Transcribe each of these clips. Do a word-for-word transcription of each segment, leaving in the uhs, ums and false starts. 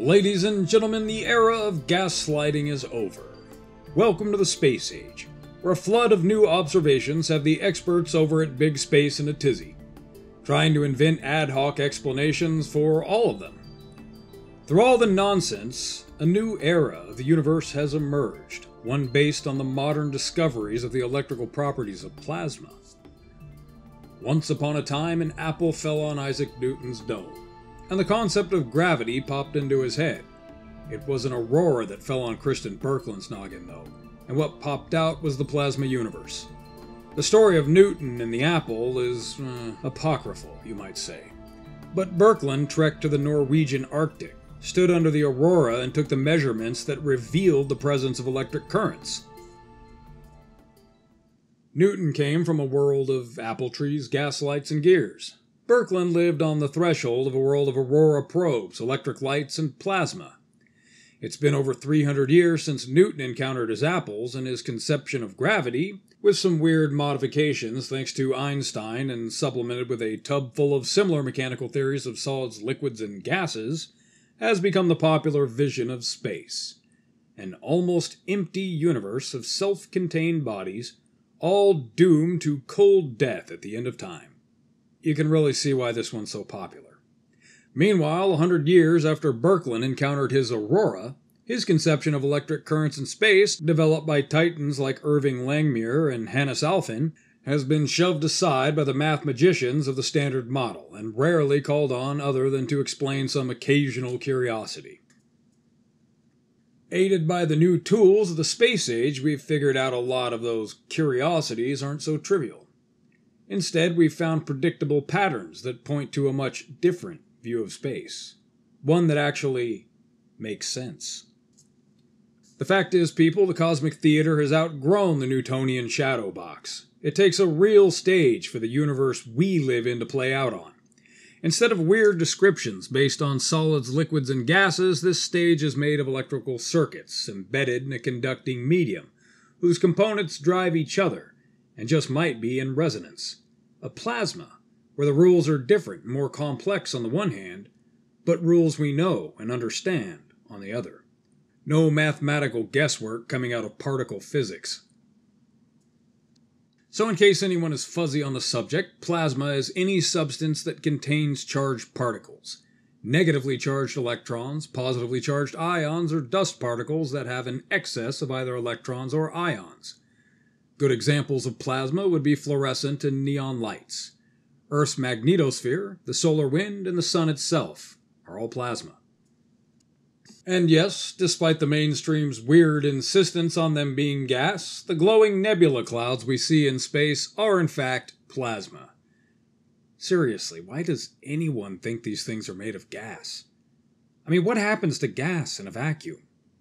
Ladies and gentlemen, the era of gaslighting is over. Welcome to the space age, where a flood of new observations have the experts over at Big Space in a tizzy, trying to invent ad hoc explanations for all of them. Through all the nonsense, a new era of the universe has emerged, one based on the modern discoveries of the electrical properties of plasma. Once upon a time, an apple fell on Isaac Newton's dome, and the concept of gravity popped into his head. It was an aurora that fell on Kristian Birkeland's noggin, though, and what popped out was the plasma universe. The story of Newton and the apple is uh, apocryphal, you might say. But Birkeland trekked to the Norwegian Arctic, stood under the aurora, and took the measurements that revealed the presence of electric currents. Newton came from a world of apple trees, gaslights, and gears. Birkeland lived on the threshold of a world of aurora probes, electric lights, and plasma. It's been over three hundred years since Newton encountered his apples and his conception of gravity, with some weird modifications thanks to Einstein and supplemented with a tub full of similar mechanical theories of solids, liquids, and gases, has become the popular vision of space. An almost empty universe of self-contained bodies, all doomed to cold death at the end of time. You can really see why this one's so popular. Meanwhile, a hundred years after Birkeland encountered his aurora, his conception of electric currents in space, developed by titans like Irving Langmuir and Hannes Alfvén, has been shoved aside by the math magicians of the Standard Model, and rarely called on other than to explain some occasional curiosity. Aided by the new tools of the space age, we've figured out a lot of those curiosities aren't so trivial. Instead, we've found predictable patterns that point to a much different view of space. One that actually makes sense. The fact is, people, the cosmic theater has outgrown the Newtonian shadow box. It takes a real stage for the universe we live in to play out on. Instead of weird descriptions based on solids, liquids, and gases, this stage is made of electrical circuits embedded in a conducting medium, whose components drive each other, and just might be in resonance. A plasma, where the rules are different and more complex on the one hand, but rules we know and understand on the other. No mathematical guesswork coming out of particle physics. So in case anyone is fuzzy on the subject, plasma is any substance that contains charged particles. Negatively charged electrons, positively charged ions, or dust particles that have an excess of either electrons or ions. Good examples of plasma would be fluorescent and neon lights. Earth's magnetosphere, the solar wind, and the sun itself are all plasma. And yes, despite the mainstream's weird insistence on them being gas, the glowing nebula clouds we see in space are in fact plasma. Seriously, why does anyone think these things are made of gas? I mean, what happens to gas in a vacuum?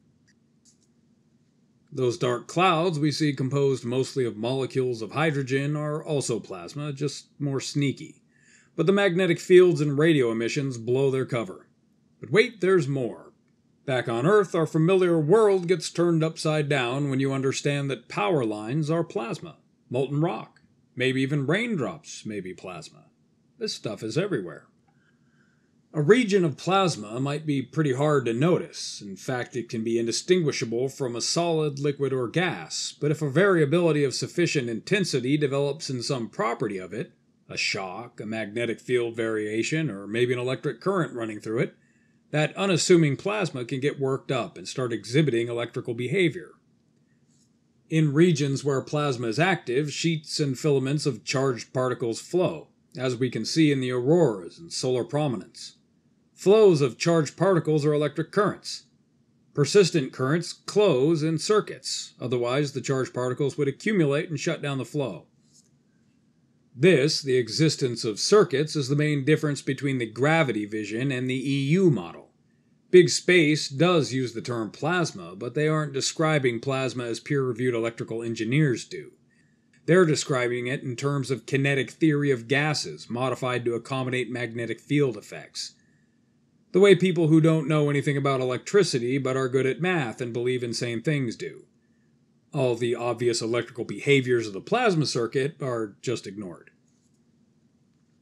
Those dark clouds we see composed mostly of molecules of hydrogen are also plasma, just more sneaky. But the magnetic fields and radio emissions blow their cover. But wait, there's more. Back on Earth, our familiar world gets turned upside down when you understand that power lines are plasma, molten rock, maybe even raindrops may be plasma. This stuff is everywhere. A region of plasma might be pretty hard to notice. In fact, it can be indistinguishable from a solid, liquid, or gas. But if a variability of sufficient intensity develops in some property of it, a shock, a magnetic field variation, or maybe an electric current running through it, that unassuming plasma can get worked up and start exhibiting electrical behavior. In regions where plasma is active, sheets and filaments of charged particles flow, as we can see in the auroras and solar prominence. Flows of charged particles are electric currents. Persistent currents close in circuits, otherwise the charged particles would accumulate and shut down the flow. This, the existence of circuits, is the main difference between the gravity vision and the E U model. Big Space does use the term plasma, but they aren't describing plasma as peer-reviewed electrical engineers do. They're describing it in terms of kinetic theory of gases, modified to accommodate magnetic field effects. The way people who don't know anything about electricity but are good at math and believe in same things do. All the obvious electrical behaviors of the plasma circuit are just ignored.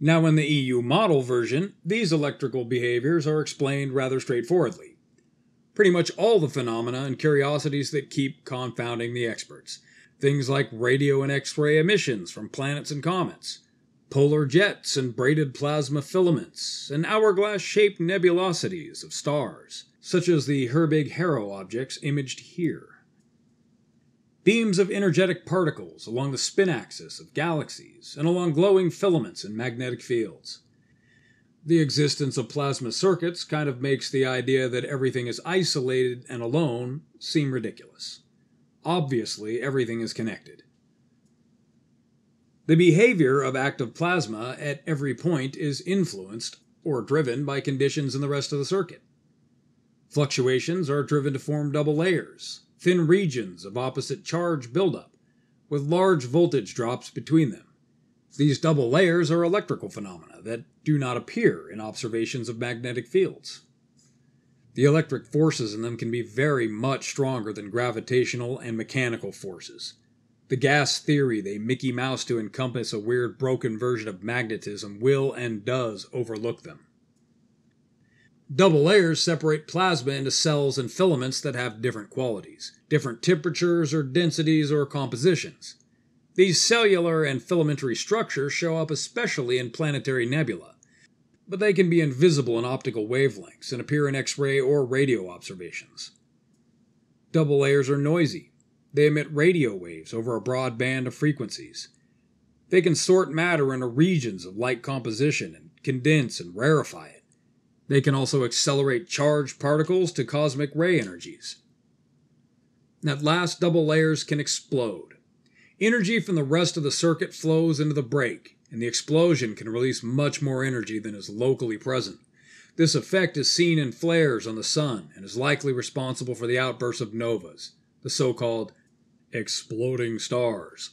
Now in the E U model version, these electrical behaviors are explained rather straightforwardly. Pretty much all the phenomena and curiosities that keep confounding the experts. Things like radio and X-ray emissions from planets and comets, polar jets and braided plasma filaments, and hourglass-shaped nebulosities of stars, such as the Herbig-Haro objects imaged here. Beams of energetic particles along the spin axis of galaxies and along glowing filaments in magnetic fields. The existence of plasma circuits kind of makes the idea that everything is isolated and alone seem ridiculous. Obviously, everything is connected. The behavior of active plasma at every point is influenced or driven by conditions in the rest of the circuit. Fluctuations are driven to form double layers, thin regions of opposite charge buildup, with large voltage drops between them. These double layers are electrical phenomena that do not appear in observations of magnetic fields. The electric forces in them can be very much stronger than gravitational and mechanical forces. The gas theory they Mickey Mouse to encompass a weird broken version of magnetism will and does overlook them. Double layers separate plasma into cells and filaments that have different qualities, different temperatures or densities or compositions. These cellular and filamentary structures show up especially in planetary nebula, but they can be invisible in optical wavelengths and appear in X-ray or radio observations. Double layers are noisy. They emit radio waves over a broad band of frequencies. They can sort matter into regions of light composition and condense and rarefy it. They can also accelerate charged particles to cosmic ray energies. At last, double layers can explode. Energy from the rest of the circuit flows into the break, and the explosion can release much more energy than is locally present. This effect is seen in flares on the Sun and is likely responsible for the outbursts of novas, the so-called exploding stars.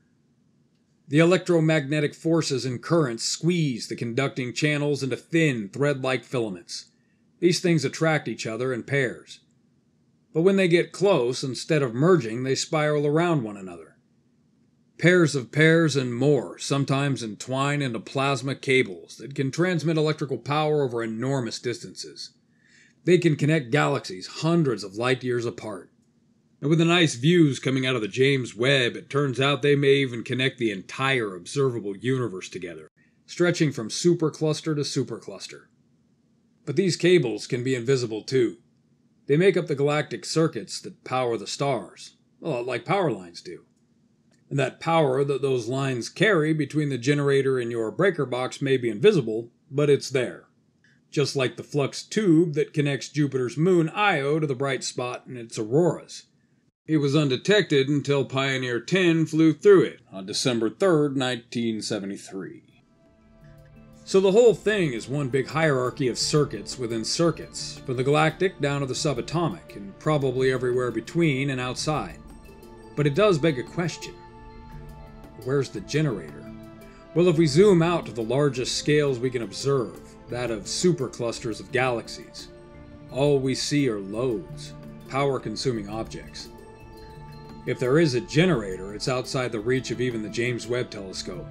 The electromagnetic forces and currents squeeze the conducting channels into thin, thread-like filaments. These things attract each other in pairs. But when they get close, instead of merging, they spiral around one another. Pairs of pairs and more sometimes entwine into plasma cables that can transmit electrical power over enormous distances. They can connect galaxies hundreds of light years apart. And with the nice views coming out of the James Webb, it turns out they may even connect the entire observable universe together, stretching from supercluster to supercluster. But these cables can be invisible too. They make up the galactic circuits that power the stars, a lot like power lines do. And that power that those lines carry between the generator and your breaker box may be invisible, but it's there. Just like the flux tube that connects Jupiter's moon Io to the bright spot in its auroras. It was undetected until Pioneer ten flew through it on December third, nineteen seventy-three. So the whole thing is one big hierarchy of circuits within circuits, from the galactic down to the subatomic, and probably everywhere between and outside. But it does beg a question. Where's the generator? Well, if we zoom out to the largest scales we can observe, that of superclusters of galaxies, all we see are loads, power-consuming objects. If there is a generator, it's outside the reach of even the James Webb telescope.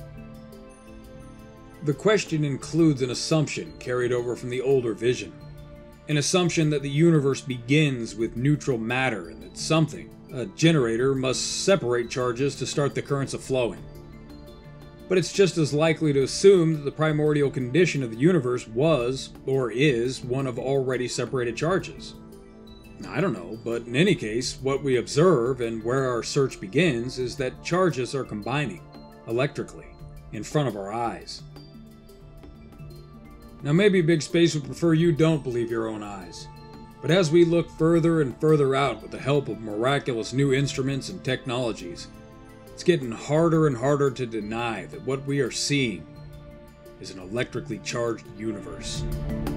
The question includes an assumption carried over from the older vision. An assumption that the universe begins with neutral matter and that something, a generator, must separate charges to start the currents of flowing. But it's just as likely to assume that the primordial condition of the universe was, or is, one of already separated charges. I don't know, but in any case, what we observe and where our search begins is that charges are combining, electrically, in front of our eyes. Now maybe Big Space would prefer you don't believe your own eyes. But as we look further and further out with the help of miraculous new instruments and technologies, it's getting harder and harder to deny that what we are seeing is an electrically charged universe.